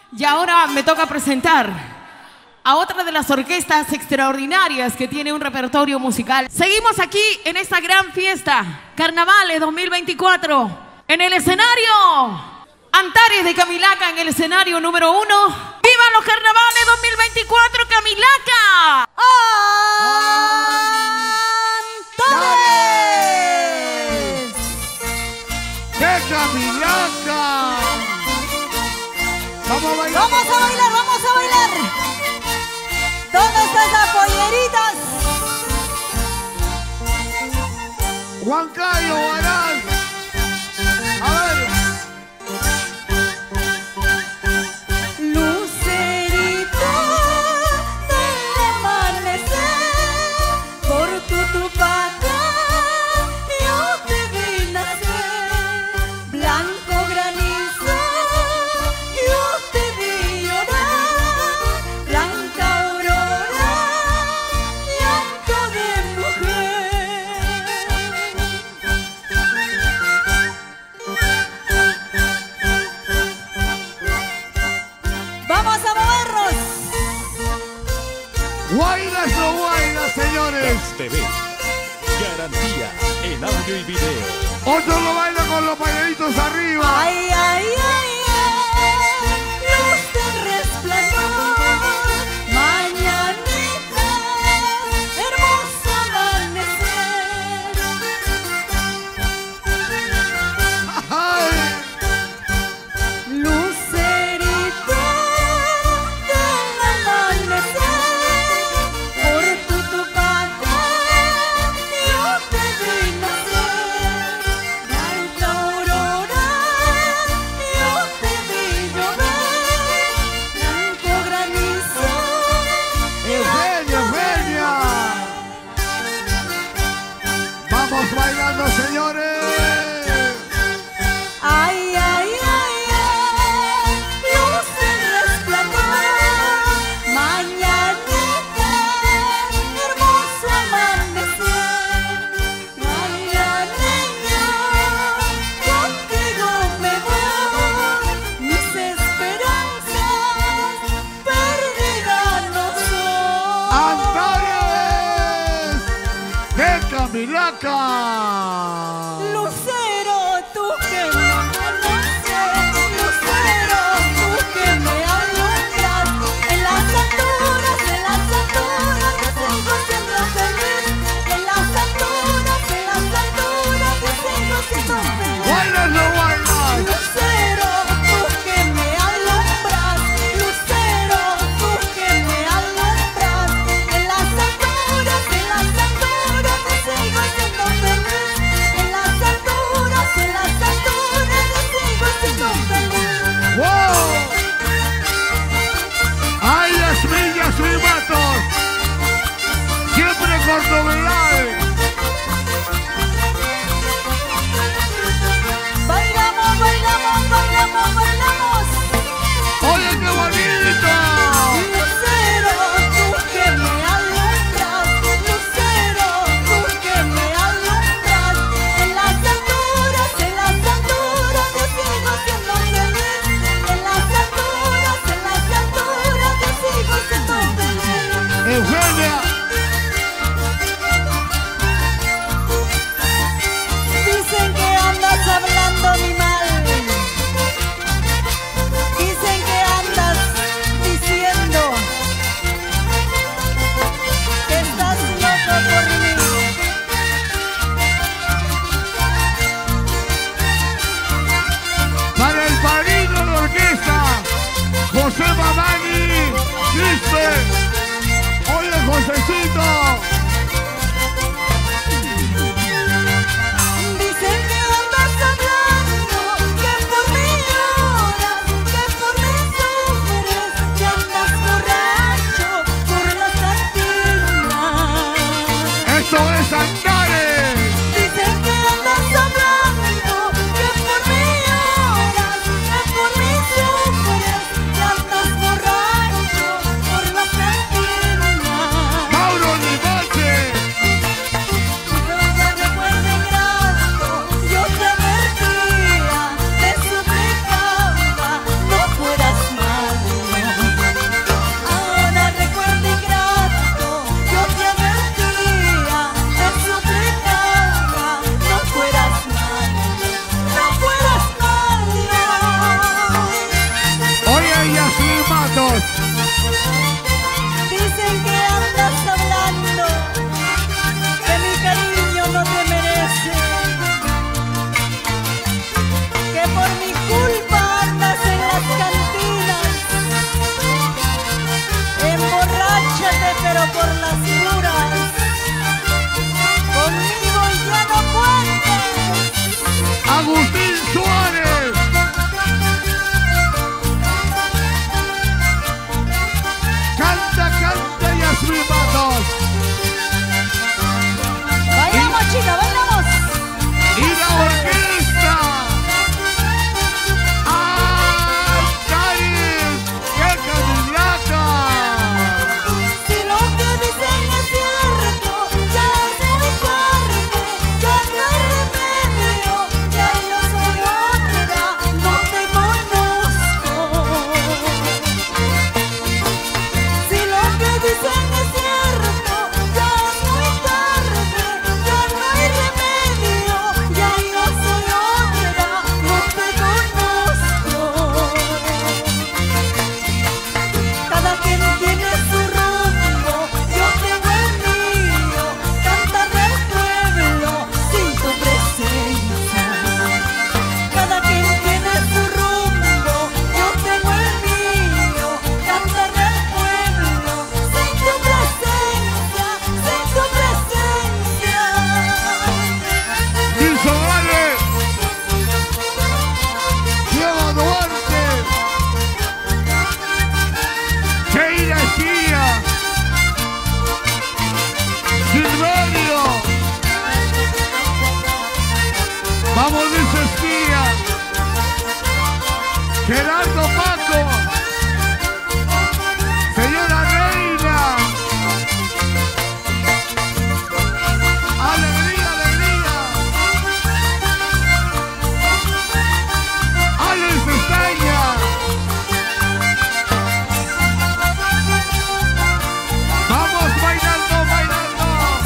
Y ahora me toca presentar a otra de las orquestas extraordinarias que tiene un repertorio musical. Seguimos aquí en esta gran fiesta, Carnavales 2024. En el escenario, Antares de Camilaca en el escenario número 1. ¡Vivan los Carnavales 2024, Camilaca! ¡Antares! ¡De Camilaca! ¡Vamos a bailar! ¡Vamos a bailar, vamos a bailar! ¿Dónde están esas polleritas? Juan Cayo, Barán. A ver. Lucerita del amanecer, por tu tupaca yo te vi nacer. Blanco granizo, yo te vi llorar. Blanca aurora, llanto de mujer. Vamos a movernos. Guaynas no guaynas, señores. TV. Garantía en audio y video. Otro lo baila con los pañuelitos arriba. Ay, ay, ay, ay, luz de resplandor, mañanita, hermoso amanecer. Ay. Lucerita del amanecer, por tu tupaca yo te vi nacer. Blanca aurora, yo te vi llover. Blanco granizo, Eugenia, Eugenia. Vamos bailando, señores. ay, ay, ay, ay, luz de resplandor, mañanita, hermoso amanecer. Mañanita, contigo me voy, mis esperanzas perdidas no son. Antares de Camilaca. Lucero, tú que me conoces, Lucero, tú que me alumbras, en las alturas te sigo siendo feliz, en las alturas te sigo siendo feliz. Guaynas no guaynas. Lucero, tú que me alumbras, Lucero, tú que me alumbras, en las alturas te sigo siendo feliz, en las Vamos. Dicen que andas hablando, que mi cariño no te merece, que por mi culpa andas en las cantinas. Emborráchate pero por las puras, conmigo ya no cuentes. Agustín Suárez. Canta, canta Yasmín Matos. Bailamos, chica, bailamos. Y la orquesta. ¡Ay, Caris! ¡Qué camilaca! Si lo que dicen es cierto, ya es muy tarde, ya no hay remedio, ya yo soy otra, no te conozco. Si lo que dicen es cierto, ya es muy tarde, ya no hay remedio, ya yo soy otra, no te conozco. Cada quien tiene su rumbo, yo tengo el mío, cantar del pueblo sin tu presencia. Cada quien tiene su rumbo, yo tengo el mío, cantar del pueblo sin tu presencia, sin tu presencia. Nilson Vale. Diego Duarte. Sheila Chía. Silverio. Vamos, dice Esquía. Gerardo Paco. Señora Reina. Alegría, alegría. Alex Estaña. Vamos bailando, bailando.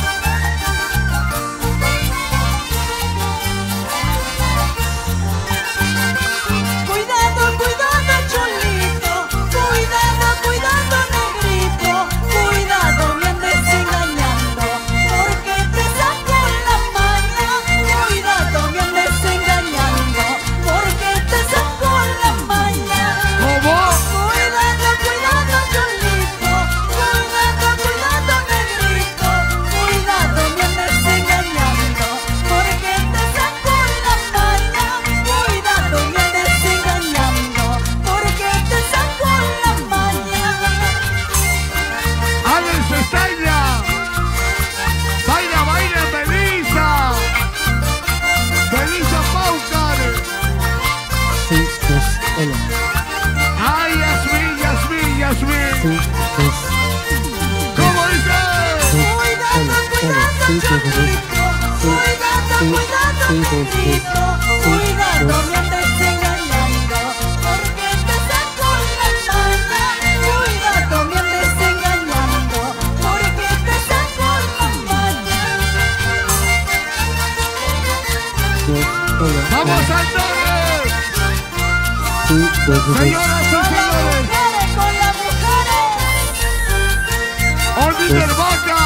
Cuidado, cuidado, chulito, cuidado, cuidado, negrito, cuidado, me andes engañando, porque te saco la maña. Cuidado, me andes engañando, porque te saco la maña. ¿Cómo? Cuidado, cuidado, chulito, cuidado, cuidado, negrito, cuidado, me andes engañando, porque te saco la maña. Cuidado, me andes engañando, porque te saco la maña. Alex Estaña. Baila, baila, Belisa. Belisa Paucar. Sí, pues, hola. Ay, Yasmín, Yasmín, Yasmín. Sí, pues, ¿Cómo dice? Cuidado, cuidado, chulito, cuidado, cuidado, negrito, cuidado, me andes engañando, porque te saco la maña. Cuidado, me andes engañando, porque te saco la maña. pues, hola. Vamos al torre. Sí, pues, Señoras y Con las señores. mujeres, con las mujeres. Oliver Vaca.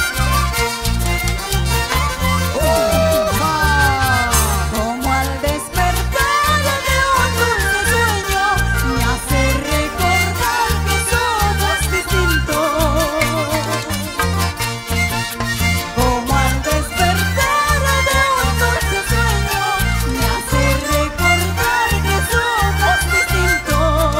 Como al despertar de un dulce sueño, me hace recordar que somos distintos. Como al despertar de un dulce sueño, me hace recordar que somos distintos.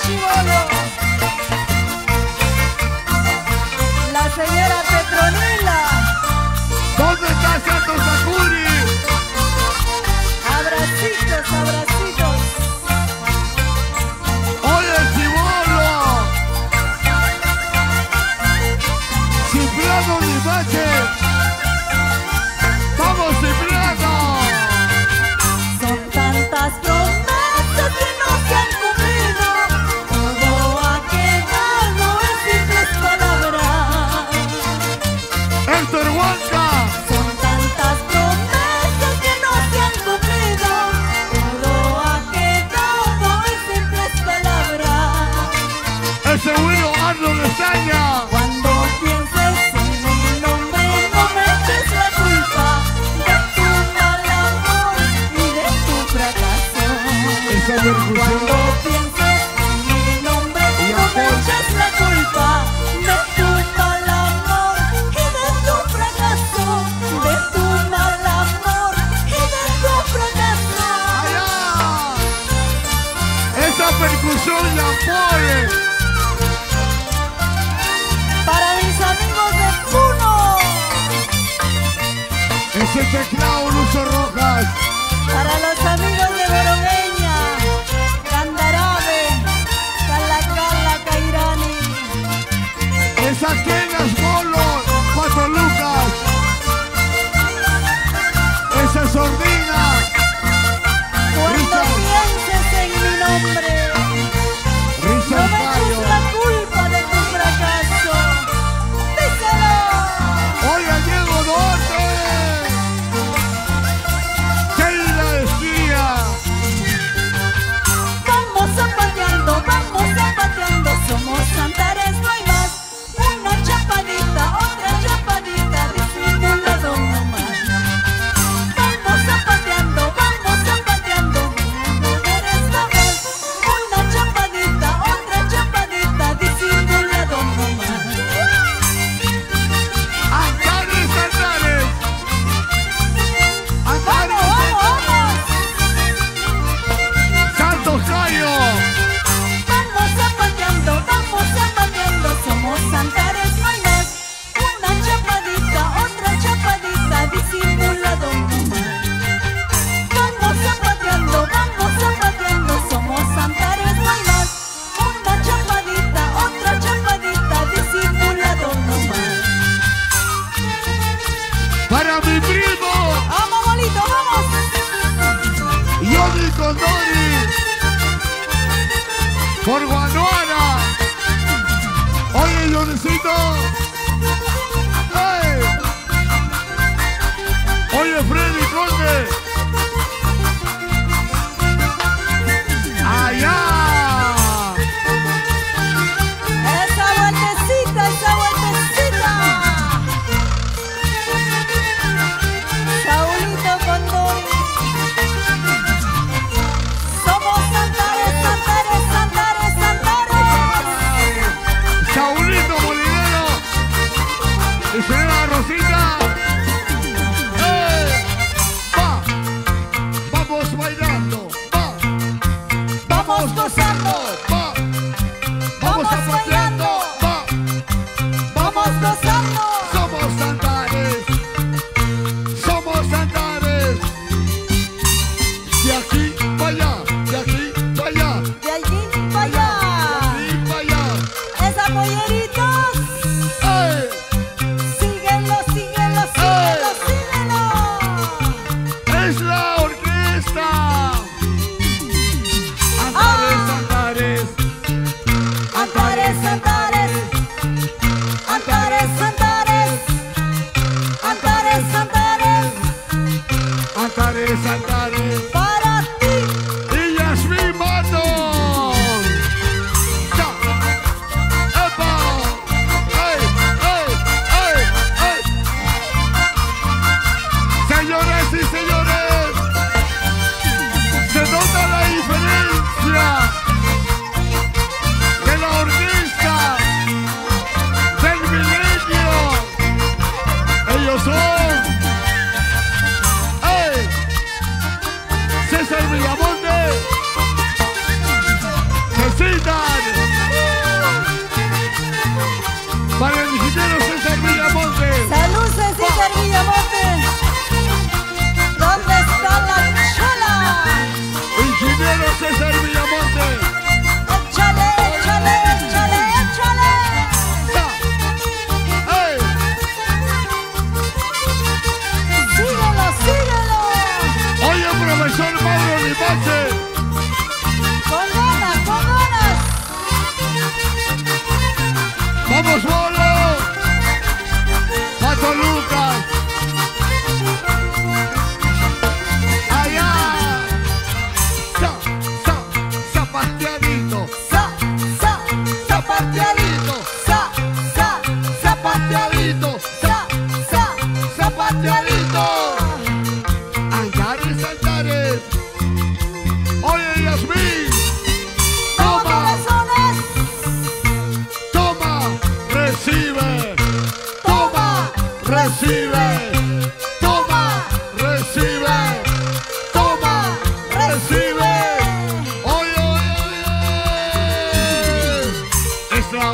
chibolo. La señora Petronila. ¿Dónde está Santo Sakuri? Abracitos, abracitos. Oye, chibolo. Cipriano Limache. Vamos, Cipriano. Son tantas promesas que no se han cumplido. Todo ha quedado en simples palabras. Héctor Huanca. Son tantas promesas que no se han cumplido. Todo ha quedado en simples palabras. Ese bueno Arnold Estaña. Cuando pienses en mi nombre, no me eches la culpa de tu mal amor y de tu fracaso. Esa percusión. Cuando pienses en mi nombre, no me eches la culpa de tu mal amor y de tu fracaso. De tu mal amor y de tu fracaso. Allá. Esa percusión la pone. Para mis amigos de Puno, Ese teclado Lucho Rojas. para los amigos de Borogueña, Candarabe, Calacala, Cairani. Esas quenas bolos. Pato Lucas. Esa sordina. Cuando pienses en mi nombre, no Richard me eches Cayo. la culpa de tu fracaso. ¡Díselo! Oye, Diego Duarte. Sheila Esquía. Vamos zapateando, somos Antares, no hay más. Una chapadita, otra chapadita, disimulado nomás. Vamos zapateando, no eres la vez. Una chapadita, otra chapadita, disimulado nomás. Antares, Antares. ¡Vamos, Antares. vamos, vamos! Santos Cayo. Vamos zapateando, somos Antares, no hay más. Una chapadita, otra chapadita, disimulado nomás. Vamos zapateando, somos Antares, no hay más. Una chapadita, otra chapadita, disimulado nomás. Para mi primo. ¡Vamos, bolito, vamos! Johnny Condori. Por Guanuara. Oye, Johnnycito. ¡Ey! Oye, Freddy Conde. Allá. ¡Esa vueltecita, esa vueltecita! Saulito Condori. Somos Antares, Antares, Antares, Antares. Saulito Molinero. Y señora Rosita. ¡Ey! Va. Vamos bailando. Va. Vamos gozando, Va. Vamos Vamos zapateando. Va. vamos gozando. Somos Antares. Somos Antares. De aquí para allá. De aquí para allá. De allí para allá. De aquí para allá. Esa polleritos. ¡Ey! Síguelo, síguelo, síguelo, síguelo. Es la orquesta. Antares, Antares. Antares, Antares. Antares, Antares. Antares, Antares. Antares, Antares. Para ti. Y Yasmín Matos. Ya. ¡Epa! ¡Ey! ¡Ey! ¡Ey! ¡Ey! Señores y señores, se nota la diferencia de la orquesta del milenio. Ellos son César Villamonte, Cecitas,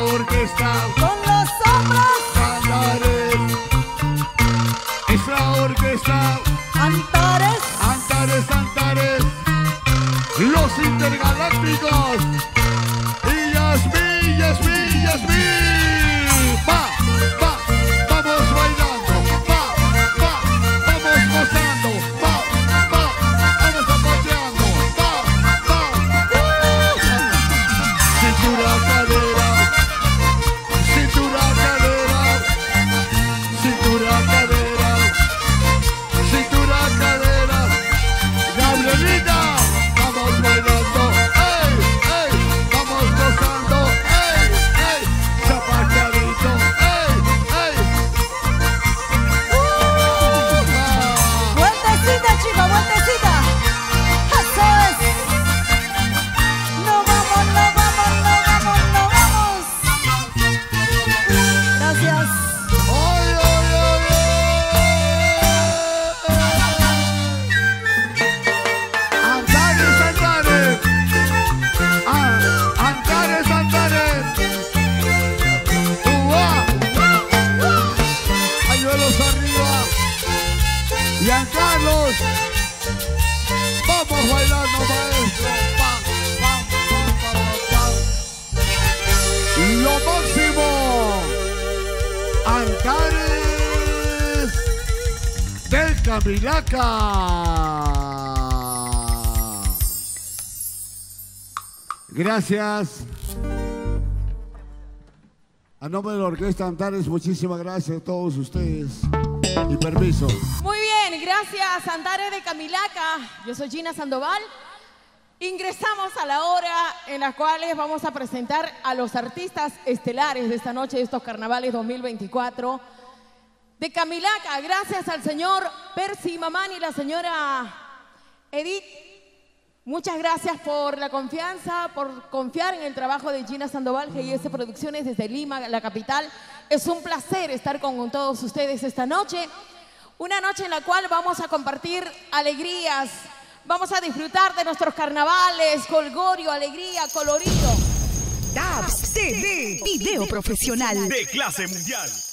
orquesta con los hombros, Antares. Es la orquesta Antares, Antares, Antares. Los intergalácticos. Y Yasmín, Yasmín, Yasmín. Va, va, vamos bailando. Va, va, vamos gozando. Va, va, vamos zapateando. Va, va. Cintura, cadera. Cintura, cadera. Cintura, cadera. Cintura, cadera. Gabrielita, vamos bailando. ¡Ey, ey! Vamos gozando. ¡Ey, ey! Zapateadito. ¡Ey, ey! vueltecita chica, vueltecita. Eso es. No vamos, no vamos, no vamos, no vamos. Gracias. ¡Ay, ay, ay, ay! Antares, Antares. Antares, Antares. ¡Uah! Pañuelos arriba. Giancarlos. Vamos bailando, maestro. Pam, pam, pam, pam, pam. Lo máximo. Antares del Camilaca. Gracias. A nombre de la Orquesta Antares, muchísimas gracias a todos ustedes. Y permiso. Muy bien, gracias Antares de Camilaca. Yo soy Gina Sandoval. Ingresamos a la hora en la cual vamos a presentar a los artistas estelares de esta noche, de estos carnavales 2024. De Camilaca, gracias al señor Percy Mamani y la señora Edith. Muchas gracias por la confianza, por confiar en el trabajo de Gina Sandoval, GIS Producciones desde Lima, la capital. Es un placer estar con todos ustedes esta noche. Una noche en la cual vamos a compartir alegrías, vamos a disfrutar de nuestros carnavales, colgorio, alegría, colorido. Dabs TV, video profesional. De clase mundial.